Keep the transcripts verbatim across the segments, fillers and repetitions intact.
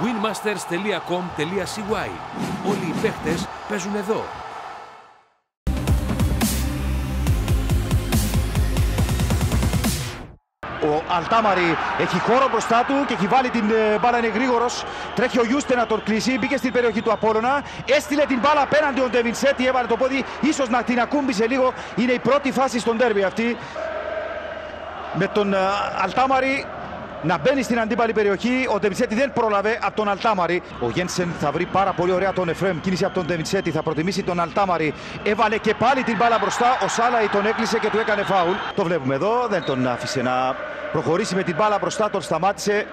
winmasters τελεία com τελεία c y. Όλοι οι παίχτες παίζουν εδώ. Ο Αλτάμαρη έχει χώρο μπροστά του και έχει βάλει την μπάλα, είναι γρήγορος. Τρέχει ο Γιούστε να τον κλείσει, μπήκε στην περιοχή του Απόλλωνα. Έστειλε την μπάλα απέναντι ο Ντεβινσέτη, έβαλε το πόδι, ίσως να την ακούμπησε λίγο. Είναι η πρώτη φάση στον ντέρμπι αυτή. Με τον Αλτάμαρη να μπαίνει στην αντίπαλη περιοχή. Ο Ντεβινσέτη δεν πρόλαβε από τον Αλτάμαρη. Ο Γένσεν θα βρει πάρα πολύ ωραία τον Εφρέμ. Κίνηση από τον Ντεβινσέτη, θα προτιμήσει τον Αλτάμαρη. Έβαλε και πάλι την μπάλα μπροστά. Ο Σάλαϊ τον έκλεισε και του έκανε φάουλ. Το βλέπουμε εδώ, δεν τον άφησε να προχωρήσει με την μπάλα μπροστά, τον σταμάτησε.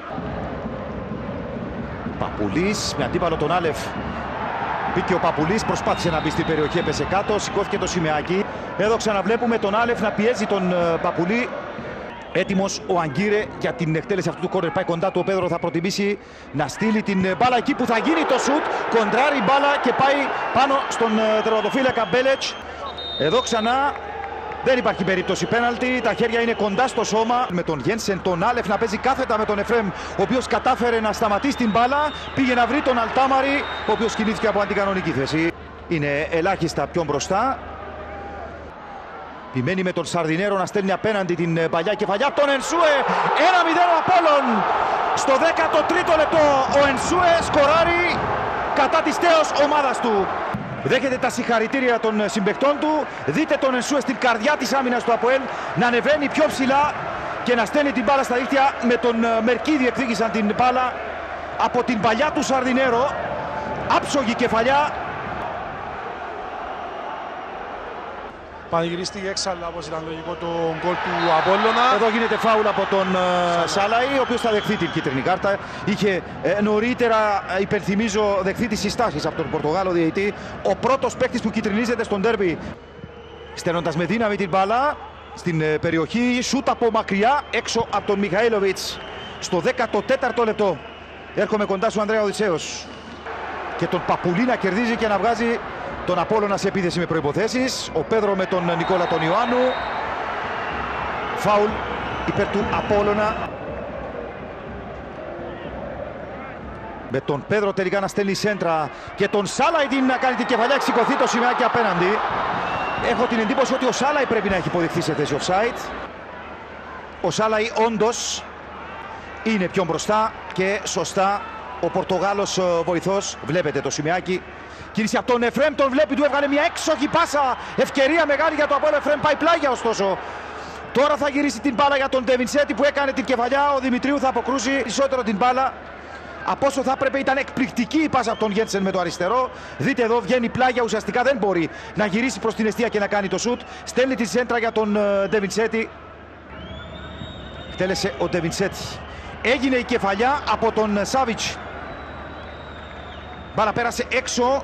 Παπουλής με αντίπαλο τον Άλεφ. Μπήκε ο Παπουλής, προσπάθησε να μπει στην περιοχή, έπεσε κάτω, σηκώθηκε το σημαίακι. Εδώ ξαναβλέπουμε τον Άλεφ να πιέζει τον Παπουλή. Έτοιμος ο Αγκύρε για την εκτέλεση αυτού του κόρνερ. Πάει κοντά του ο Πέδρο, θα προτιμήσει να στείλει την μπάλα εκεί που θα γίνει το σουτ. Κοντράρει η μπάλα και πάει πάνω στον τερματοφύλακα Μπέλετς. Εδώ ξανά δεν υπάρχει περίπτωση πέναλτι. Τα χέρια είναι κοντά στο σώμα. Με τον Γένσεν, τον Άλεφ να παίζει κάθετα με τον Εφρέμ, ο οποίος κατάφερε να σταματήσει την μπάλα. Πήγε να βρει τον Αλτάμαρη, ο οποίος κινήθηκε από αντικανονική θέση. Είναι ελάχιστα πιο μπροστά. Επιμένει με τον Σαρδινέρο να στέλνει απέναντι την παλιά κεφαλιά από τον Ενσούε. ένα μηδέν ο Απόλλων. Στο δέκατο τρίτο λεπτό ο Ενσούε σκοράρει κατά της τέως ομάδας του. Δέχεται τα συγχαρητήρια των συμπαικτών του. Δείτε τον Ενσούε στην καρδιά της άμυνας του ΑΠΟΕΛ να ανεβαίνει πιο ψηλά και να στέλνει την μπάλα στα δίχτυα. Με τον Μερκή διεκδίκησαν την μπάλα από την παλιά του Σαρδινέρο. Άψογη κεφαλιά. Πανηγυρίστηκε έξαλλα, όπως ήταν λογικό, το γκολ του Απόλλωνα. Εδώ γίνεται φάουλ από τον uh, Σάλαϊ, ο οποίος θα δεχθεί την κίτρινη κάρτα. Είχε ε, νωρίτερα, υπενθυμίζω, δεχθεί τις συστάσεις από τον Πορτογάλο διαιτητή. Ο πρώτος παίκτης που κυτρινίζεται στον ντέρμπι. Στέλνοντας με δύναμη την μπάλα στην ε, περιοχή. Σούτ από μακριά, έξω από τον Μιχαήλοβιτς. Στο δέκατο τέταρτο λεπτό. Έρχομαι κοντά σου, Ανδρέα Οδυσσέος. Και τον Παπουλή να κερδίζει και να βγάζει τον Απόλλωνα σε επίθεση με προϋποθέσεις. Ο Πέδρο με τον Νικόλα τον Ιωάννου. Φάουλ υπέρ του Απόλλωνα. Με τον Πέδρο τελικά να στέλνει σέντρα και τον Σάλαϊ να κάνει την κεφαλιά, εξηκωθεί το σημαίακι απέναντι. Έχω την εντύπωση ότι ο Σάλαϊ πρέπει να έχει υποδειχθεί σε θέση offside. Ο Σάλαϊ όντως είναι πιο μπροστά και σωστά ο Πορτογάλος βοηθός. Βλέπετε το σημαίακι. Κίνηση από τον Εφρέμ, τον βλέπει, του έβγαλε μια έξοχη πάσα. Ευκαιρία μεγάλη για το Απόλλωνα. Εφρέμ πάει πλάγια ωστόσο. Τώρα θα γυρίσει την μπάλα για τον Ντεβινσέτη που έκανε την κεφαλιά. Ο Δημητρίου θα αποκρούσει περισσότερο την μπάλα από όσο θα έπρεπε. Ήταν εκπληκτική η πάσα από τον Γένσεν με το αριστερό. Δείτε εδώ, βγαίνει πλάγια, ουσιαστικά δεν μπορεί να γυρίσει προς την εστία και να κάνει το σουτ. Στέλνει τη σέντρα για τον Ντεβινσέτη. Εκτέλεσε ο Ντεβινσέτη. Έγινε η κεφαλιά από τον Σάβιτς. Μπάλα πέρασε έξω.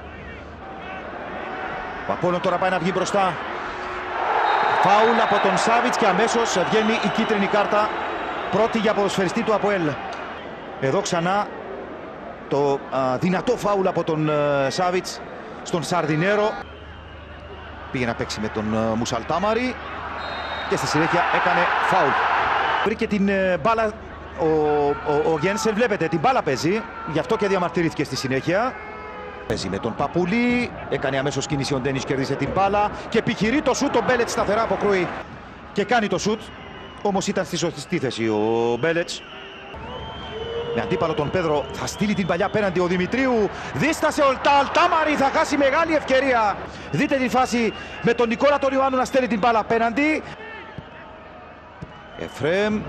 Ο Απόλλων τώρα πάει να βγει μπροστά. Φάουλ από τον Σάβιτς και αμέσως βγαίνει η κίτρινη κάρτα. Πρώτη για ποδοσφαιριστή του ΑΠΟΕΛ. Εδώ ξανά το α, δυνατό φάουλ από τον α, Σάβιτς στον Σαρδινέρο. Πήγε να παίξει με τον α, Μουσαλτάμαρη και στη συνέχεια έκανε φάουλ. Βρήκε την α, μπάλα ο, ο, ο Γένσεν, βλέπετε την μπάλα παίζει, γι' αυτό και διαμαρτυρήθηκε στη συνέχεια. Παίζει με τον Παπουλή, έκανε αμέσως κίνηση ο Ντένις, κέρδισε την μπάλα και επιχειρεί το σουτ. Ο Μπέλετς σταθερά αποκρούει και κάνει το σουτ. Όμως ήταν στη σωστή θέση ο Μπέλετς. Με αντίπαλο τον Πέδρο θα στείλει την παλιά απέναντι ο Δημητρίου. Δίστασε ο Αλτάμαρη, θα χάσει μεγάλη ευκαιρία. Δείτε τη φάση με τον Νικόλα τον Ιωάννου να στέλνει την μπάλα απέναντι. Εφρέμ.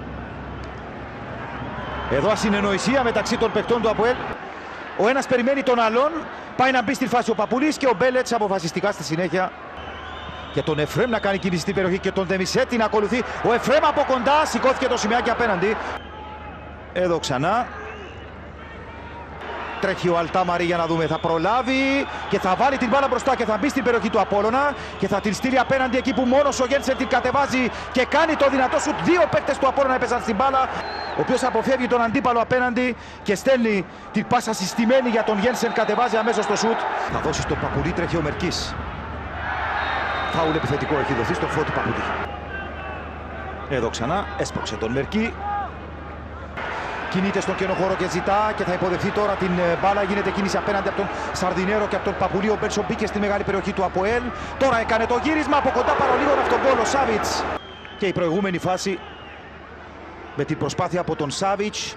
Εδώ ασυνεννοησία μεταξύ των παικτών του ΑΠΟΕΛ. Ο ένας περιμένει τον άλλον. Πάει να μπει στη φάση ο Παπουλής και ο Μπέλετς αποφασιστικά στη συνέχεια. Και τον Εφρέμ να κάνει κίνηση στην περιοχή και τον Ντεβινσέτη να ακολουθεί. Ο Εφρέμ από κοντά, σηκώθηκε το σημαίακι απέναντι. Εδώ ξανά. Τρέχει ο Αλτάμαρη για να δούμε, θα προλάβει και θα βάλει την μπάλα μπροστά και θα μπει στην περιοχή του Απόλλωνα και θα την στείλει απέναντι εκεί που μόνος ο Γένσεν την κατεβάζει και κάνει το δυνατό σουτ. Δύο παίκτες του Απόλλωνα έπαιζαν στην μπάλα, ο οποίος αποφεύγει τον αντίπαλο απέναντι και στέλνει την πάσα συστημένη για τον Γένσεν, κατεβάζει αμέσως το σουτ. Θα δώσει στον Παπουλή, τρέχει ο Μερκής. Φάουλ επιθετικό έχει δοθεί στο φω του Παπουλή. Εδώ ξανά έσπρωξε τον Μερκή. Κινείται στον κενό χώρο και ζητά και θα υποδεχθεί τώρα την μπάλα. Γίνεται κίνηση απέναντι από τον Σαρδινέρο και από τον Παπουλή. Ο Μπέντσο μπήκε στη μεγάλη περιοχή του ΑΠΟΕΛ. Τώρα έκανε το γύρισμα από κοντά παρολίγο αυτόν τον γκολ ο Σάβιτς. Και η προηγούμενη φάση με την προσπάθεια από τον Σάβιτς.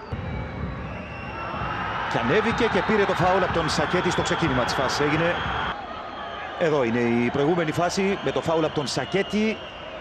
Και ανέβηκε και πήρε το φάουλ από τον Σακέτη στο ξεκίνημα της φάσης. Έγινε. Εδώ είναι η προηγούμενη φάση με το φάουλ από τον Σακέτη.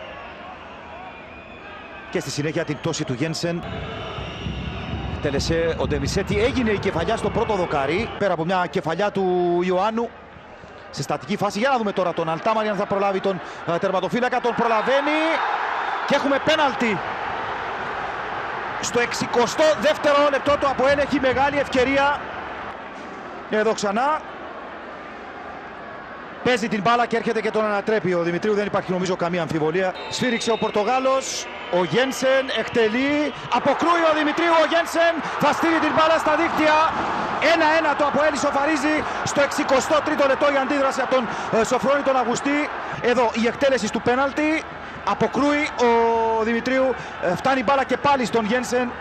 Και στη συνέχεια την πτώση του Γένσεν. Τέλεσε ο Ντεβισέτη, έγινε η κεφαλιά στο πρώτο δοκάρι, πέρα από μια κεφαλιά του Ιωάννου σε στατική φάση. Για να δούμε τώρα τον Αλτάμαρη αν θα προλάβει τον uh, τερματοφύλακα, τον προλαβαίνει και έχουμε πέναλτι. Στο εξηκοστό δεύτερο λεπτό του ΑΠΟΕΛ έχει μεγάλη ευκαιρία. Εδώ ξανά. Παίζει την μπάλα και έρχεται και τον ανατρέπει ο Δημητρίου, δεν υπάρχει νομίζω καμία αμφιβολία. Σφύριξε ο Πορτογάλος, ο Γένσεν εκτελεί, αποκρούει ο Δημητρίου, ο Γένσεν θα στείλει την μπάλα στα δίκτυα. ένα ένα το ΑΠΟΕΛ ισοφαρίζει στο εξηκοστό τρίτο λεπτό η αντίδραση από τον ε, Σοφρόνη τον Αυγουστή. Εδώ η εκτέλεση του πέναλτι, αποκρούει ο Δημητρίου, ε, φτάνει η μπάλα και πάλι στον Γένσεν.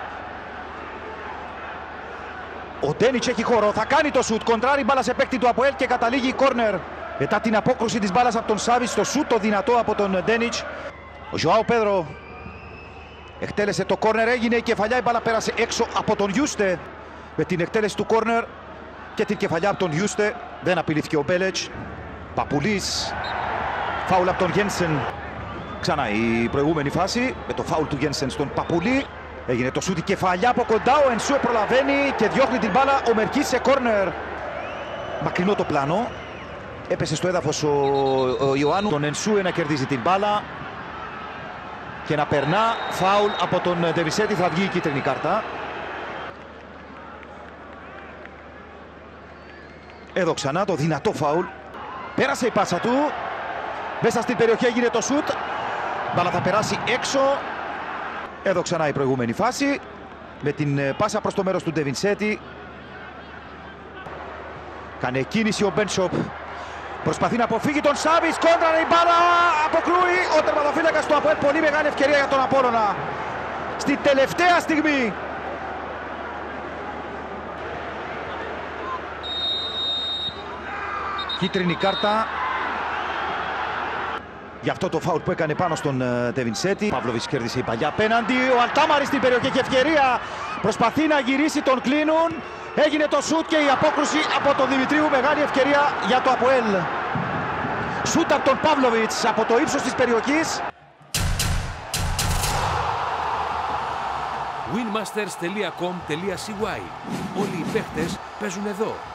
Ο Ντένιτς έχει χώρο, θα κάνει το σουτ, κοντράρει μπάλα σε παίκτη του ΑΠΟΕΛ και καταλήγει η κόρνερ. Μετά την απόκρουση της μπάλας από τον Σάβιτς, το σουτ το δυνατό από τον Ντένιτς. Ο Ζωάο Πέδρο εκτέλεσε το κόρνερ, έγινε η κεφαλιά, η μπάλα πέρασε έξω από τον Γιούστε. Με την εκτέλεση του κόρνερ και την κεφαλιά από τον Γιούστε δεν απειλήθηκε ο Μπέλετς. Παπουλής, φάουλ από τον Γένσεν. Ξανά η προηγούμενη φάση με το φάουλ του Γένσεν στον Παπουλή. Έγινε το σούτ, η κεφαλιά από κοντά, ο Ενσούε προλαβαίνει και διώχνει την μπάλα ο Μερκής σε κόρνερ. Μακρινό το πλάνο. Έπεσε στο έδαφος ο, ο Ιωάννου, τον Ενσούε να κερδίζει την μπάλα και να περνά. Φάουλ από τον Ντεβισέτη, θα βγει η κίτρινη κάρτα. Εδώ ξανά το δυνατό φάουλ. Πέρασε η πάσα του. Μέσα στην περιοχή έγινε το σουτ. Μπάλα θα περάσει έξω. Εδώ ξανά η προηγούμενη φάση. Με την πάσα προς το μέρος του Ντεβινσέτη. Κάνε κίνηση ο Μπέντσοπ. Προσπαθεί να αποφύγει τον Σάβιτς. Κόντραρε η μπάλα. Αποκρούει ο τερματοφύλακας του ΑΠΟΕΛ. Πολύ μεγάλη ευκαιρία για τον Απόλλωνα. Στη τελευταία στιγμή. Κίτρινη κάρτα για αυτό το φάουλ που έκανε πάνω στον Ντεβινσέτη. Παύλοβιτς κέρδισε η παλιά απέναντι. Ο Αλτάμαρης στην περιοχή και ευκαιρία. Προσπαθεί να γυρίσει, τον κλείνουν. Έγινε το σουτ και η απόκρουση από τον Δημητρίου. Μεγάλη ευκαιρία για το ΑΠΟΕΛ. Σουτ από τον Παύλοβιτς από το ύψος της περιοχής. winmasters τελεία com τελεία c y. Όλοι οι παίχτες παίζουν εδώ.